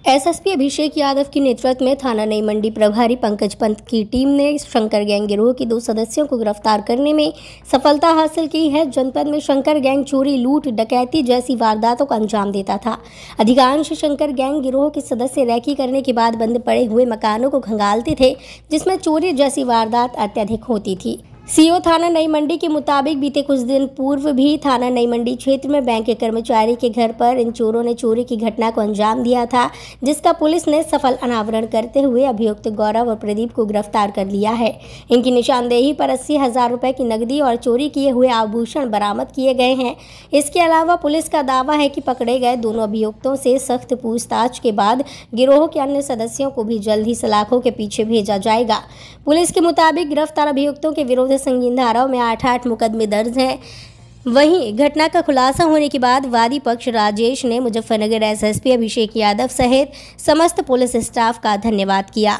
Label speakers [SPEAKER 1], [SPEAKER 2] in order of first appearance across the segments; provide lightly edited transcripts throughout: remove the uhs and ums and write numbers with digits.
[SPEAKER 1] SSP Abhishek Yadav के नेतृत्व में थाना नई मंडी प्रभारी पंकज पंत की टीम ने शंकर गैंग गिरोह के 2 सदस्यों को गिरफ्तार करने में सफलता हासिल की है। जनपद में शंकर गैंग चोरी, लूट, डकैती जैसी वारदातों को अंजाम देता था। अधिकांश शंकर गैंग गिरोह के सदस्य रैकी करने के बाद बंद पड़े हुए मकानों को खंगालते थे, जिसमें चोरी जैसी वारदात अत्यधिक होती थी। सीओ थाना नई मंडी के मुताबिक बीते कुछ दिन पूर्व भी थाना नई मंडी क्षेत्र में बैंक के कर्मचारी के घर पर इन चोरों ने चोरी की घटना को अंजाम दिया था, जिसका पुलिस ने सफल अनावरण करते हुए अभियुक्त गौरव और प्रदीप को गिरफ्तार कर लिया है। इनकी निशानदेही पर 80,000 रुपए की नकदी और चोरी किए हुए आभूषण बरामद किए गए हैं। इसके अलावा पुलिस का दावा है कि पकड़े गए दोनों अभियुक्तों से सख्त पूछताछ के बाद गिरोह के अन्य सदस्यों को भी जल्द ही सलाखों के पीछे भेजा जाएगा। पुलिस के मुताबिक गिरफ्तार अभियुक्तों के विरुद्ध संगीन धाराओं में 8 मुकदमे दर्ज हैं। वहीं घटना का खुलासा होने के बाद वादी पक्ष राजेश ने मुजफ्फरनगर एसएसपी अभिषेक यादव सहित समस्त पुलिस स्टाफ का धन्यवाद किया।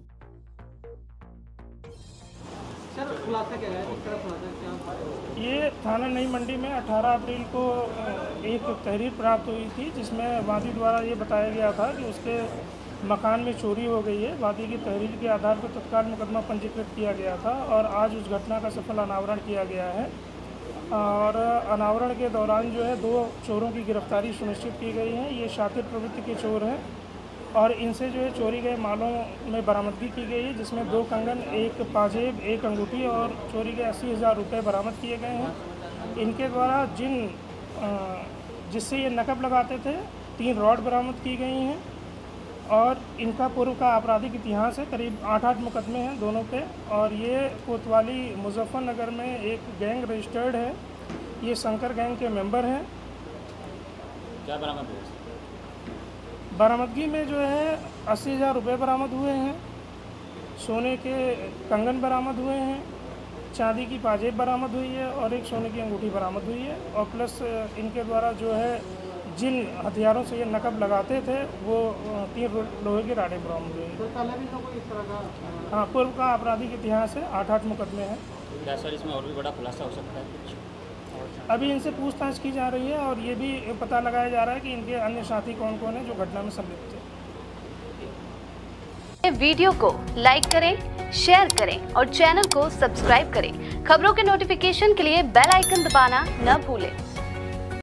[SPEAKER 2] ये थाना नई मंडी में 18 अप्रैल को एक तहरीर प्राप्त हुई थी, जिसमें वादी द्वारा ये बताया गया था कि उसके मकान में चोरी हो गई है। वादी की तहरीर के आधार पर तत्काल मुकदमा पंजीकृत किया गया था और आज उस घटना का सफल अनावरण किया गया है। और अनावरण के दौरान जो है 2 चोरों की गिरफ्तारी सुनिश्चित की गई है। ये शातिर प्रवृत्ति के चोर हैं और इनसे जो है चोरी गए मालों में बरामदगी की गई है, जिसमें 2 कंगन, 1 पाजेब, 1 अंगूठी और चोरी के 80,000 रुपये बरामद किए गए हैं। इनके द्वारा जिससे ये नकब लगाते थे 3 रॉड बरामद की गई हैं और इनका पूर्व का आपराधिक इतिहास है। करीब 8 मुकदमे हैं दोनों पे और ये कोतवाली मुजफ्फरनगर में एक गैंग रजिस्टर्ड है। ये शंकर गैंग के मेंबर हैं।
[SPEAKER 3] क्या बरामद हुआ?
[SPEAKER 2] बरामदगी में जो है 80,000 रुपये बरामद हुए हैं, सोने के कंगन बरामद हुए हैं, चांदी की पाजेब बरामद हुई है और 1 सोने की अंगूठी बरामद हुई है। और प्लस इनके द्वारा जो है जिन हथियारों से ये नकब लगाते थे वो 3 लोहे की राडें बरामद हुई हैं। हाँ, पूर्व का आपराधिक इतिहास है। 8 मुकदमे हैं।
[SPEAKER 3] क्या सर इसमें और भी बड़ा खुलासा हो सकता है कुछ?
[SPEAKER 2] अभी इनसे पूछताछ की जा रही है और ये भी पता लगाया जा रहा है कि इनके अन्य साथी कौन कौन हैं जो घटना में सम्मिलित थे।
[SPEAKER 4] वीडियो को लाइक करें, शेयर करें और चैनल को सब्सक्राइब करें। खबरों के नोटिफिकेशन के लिए बेल आइकन दबाना न भूलें।